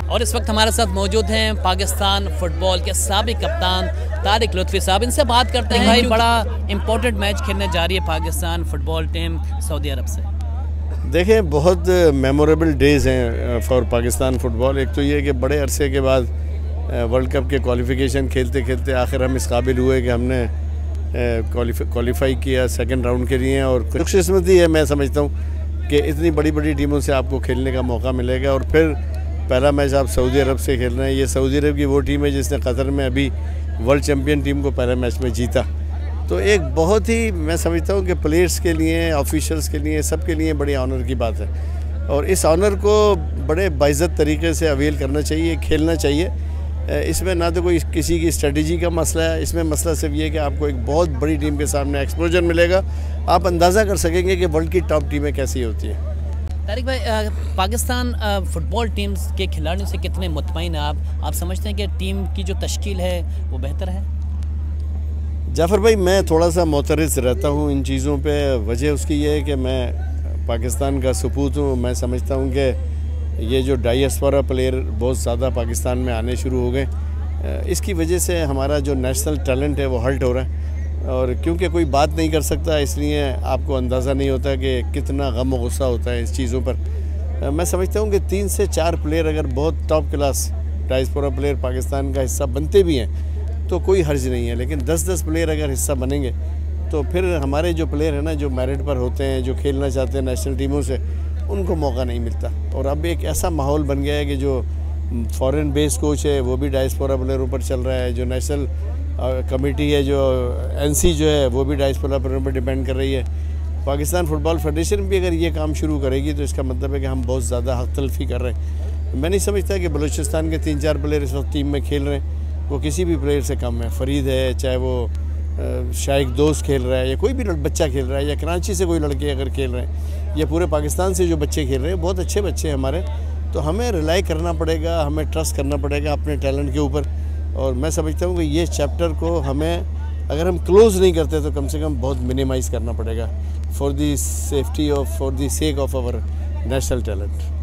और इस वक्त हमारे साथ मौजूद हैं पाकिस्तान फुटबॉल के साबिक कप्तान तारिक लुत्फ़ी साहब। इनसे बात करते हैं भाई, बड़ा इम्पोर्टेंट मैच खेलने जा रही है Pakistan football team Saudi Arab से। देखें, बहुत मेमोरेबल डेज़ हैं फॉर पाकिस्तान फ़ुटबॉल। एक तो ये कि बड़े अरसे के बाद वर्ल्ड कप के क्वालिफ़िकेशन खेलते खेलते आखिर हम इस काबिल हुए कि हमने क्वालिफाई किया सेकंड राउंड के लिए। और खुशकिस्मती है, मैं समझता हूँ कि इतनी बड़ी बड़ी टीमों से आपको खेलने का मौका मिलेगा। और फिर पहला मैच आप सऊदी अरब से खेल रहे हैं। ये सऊदी अरब की वो टीम है जिसने कतर में अभी वर्ल्ड चैम्पियन टीम को पहले मैच में जीता। तो एक बहुत ही, मैं समझता हूँ कि प्लेयर्स के लिए, ऑफिशियल्स के लिए, सब के लिए बड़ी ऑनर की बात है। और इस ऑनर को बड़े बाइज़्ज़त तरीके से अवेल करना चाहिए, खेलना चाहिए। इसमें ना तो कोई किसी की स्ट्रेटजी का मसला है, इसमें मसला सिर्फ ये है कि आपको एक बहुत बड़ी टीम के सामने एक्सपोजर मिलेगा। आप अंदाज़ा कर सकेंगे कि वर्ल्ड की टॉप टीमें कैसी होती हैं। तारिक भाई, पाकिस्तान फुटबॉल टीम्स के खिलाड़ियों से कितने मुतमईन हैं आप समझते हैं कि टीम की जो तश्कील है वो बेहतर है? जाफ़र भाई, मैं थोड़ा सा मोतरज़ रहता हूँ इन चीज़ों पे। वजह उसकी ये है कि मैं पाकिस्तान का सपूत हूँ। मैं समझता हूँ कि ये जो डायस्पोरा प्लेयर बहुत ज़्यादा पाकिस्तान में आने शुरू हो गए, इसकी वजह से हमारा जो नेशनल टैलेंट है वो हर्ट हो रहा है। और क्योंकि कोई बात नहीं कर सकता, इसलिए आपको अंदाज़ा नहीं होता कि कितना गम और गुस्सा होता है इस चीज़ों पर। मैं समझता हूँ कि 3 से 4 प्लेयर अगर बहुत top class diaspora player Pakistan का हिस्सा बनते भी हैं तो कोई हर्ज नहीं है। लेकिन 10-10 प्लेयर अगर हिस्सा बनेंगे तो फिर हमारे जो प्लेयर हैं ना, जो मेरिट पर होते हैं, जो खेलना चाहते हैं नेशनल टीमों से, उनको मौका नहीं मिलता। और अब एक ऐसा माहौल बन गया है कि जो फॉरेन बेस कोच है वो भी डायस्पोरा प्लेयरों पर चल रहा है। जो नेशनल कमेटी है, जो एनसी जो है, वो भी डायस्पोरा प्लेयरों पर डिपेंड कर रही है। पाकिस्तान फुटबॉल फेडरेशन भी अगर ये काम शुरू करेगी तो इसका मतलब है कि हम बहुत ज़्यादा हक तलफी कर रहे हैं। मैं नहीं समझता कि बलूचिस्तान के 3-4 प्लेयर इस वक्त टीम में खेल रहे हैं वो किसी भी प्लेयर से कम है। फरीद है, चाहे वो शाइक दोस्त खेल रहा है, या कोई भी बच्चा खेल रहा है, या कराची से कोई लड़के अगर खेल रहे हैं, या पूरे पाकिस्तान से जो बच्चे खेल रहे हैं, बहुत अच्छे बच्चे हैं हमारे। तो हमें रिलाई करना पड़ेगा, हमें ट्रस्ट करना पड़ेगा अपने टैलेंट के ऊपर। और मैं समझता हूँ कि ये चैप्टर को हमें, अगर हम क्लोज़ नहीं करते तो कम से कम बहुत मिनिमाइज़ करना पड़ेगा for the safety of, for the sake of our national talent.